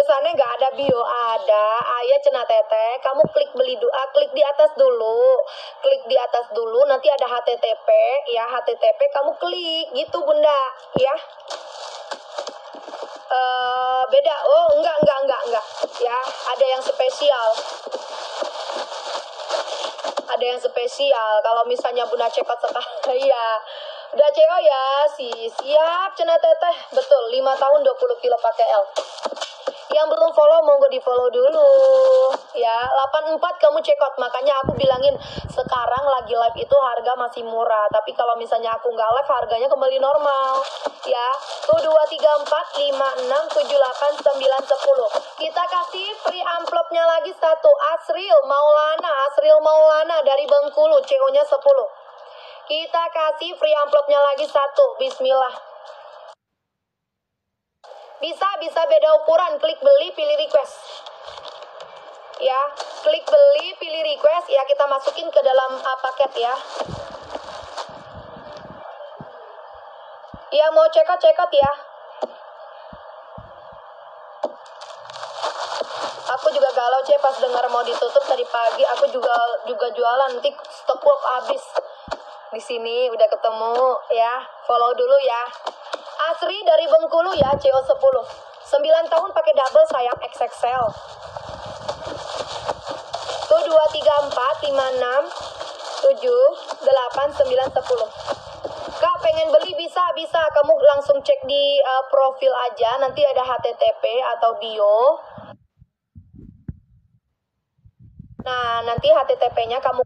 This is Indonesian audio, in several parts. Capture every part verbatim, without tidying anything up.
Pesannya nggak ada bio, ada. Ayah cenah teteh, kamu klik beli doa, klik di atas dulu. Klik di atas dulu, nanti ada H T T P, ya H T T P kamu klik, gitu bunda, ya. Uh, beda, oh enggak, enggak, enggak, enggak, ya. Ada yang spesial. Ada yang spesial, kalau misalnya bunda cekot sekali, ya. Udah C O ya, si siap cenah teteh, betul, lima tahun dua puluh kilo pakai L. Yang belum follow monggo di follow dulu ya. Delapan empat kamu cekot, makanya aku bilangin sekarang lagi live itu harga masih murah, tapi kalau misalnya aku nggak live harganya kembali normal ya. Tuh dua tiga empat lima enam tujuh delapan sembilan sepuluh. Kita kasih free amplopnya lagi satu. Asril Maulana, Asril Maulana dari Bengkulu, C O-nya sepuluh. Kita kasih free amplopnya lagi satu. Bismillah. Bisa, bisa beda ukuran. Klik beli, pilih request. Ya, klik beli, pilih request. Ya, kita masukin ke dalam uh, paket ya. Ya, mau cekot-cekot ya. Aku juga galau, Ce, pas dengar mau ditutup tadi pagi. Aku juga juga jualan. Nanti stok habis. Di sini udah ketemu ya. Follow dulu ya. Asri dari Bengkulu ya, C O sepuluh. sembilan tahun pakai double sayang X X L. Tuh dua tiga empat lima enam tujuh delapan sembilan sepuluh. Kak pengen beli bisa, bisa. Kamu langsung cek di uh, profil aja, nanti ada H T T P atau bio. Nah, nanti H T T P-nya kamu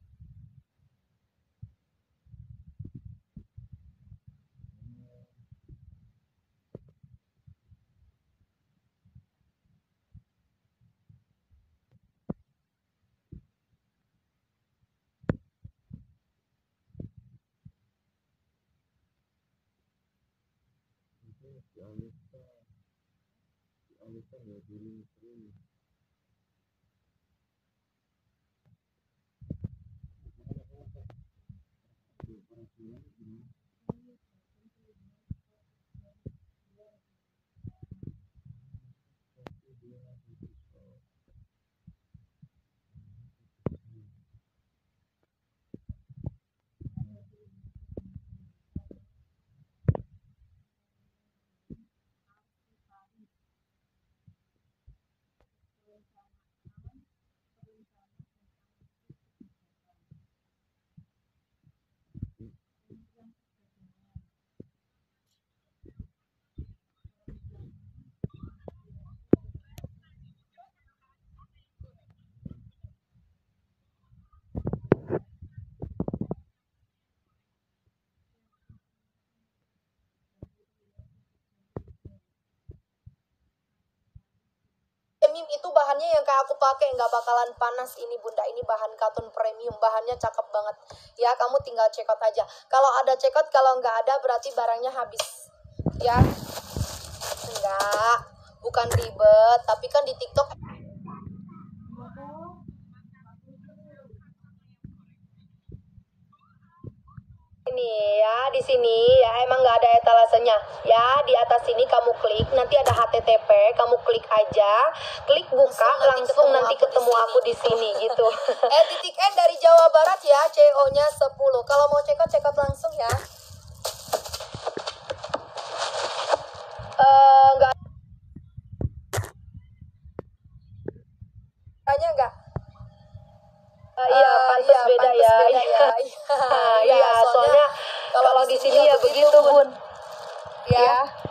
itu bahannya yang kayak aku pakai, nggak bakalan panas ini bunda. Ini bahan katun premium, bahannya cakep banget ya. Kamu tinggal cekot aja. Kalau ada cekot, kalau nggak ada berarti barangnya habis ya. Enggak, bukan ribet, tapi kan di TikTok ini ya, di sini ya emang nggak ada etalasenya ya. Di atas sini kamu klik, nanti ada H T T P, kamu klik aja, klik buka, langsung nanti ketemu aku di sini gitu. Eh titik N dari Jawa Barat ya, C O-nya sepuluh. Kalau mau cekot, cekot langsung ya. Eh nggak tanya nggak? Uh, iya, pantas uh, iya, beda pantas ya. Beda ya. Iya, iya, soalnya kalau di sini ya begitu, Bun. Ya. Ya.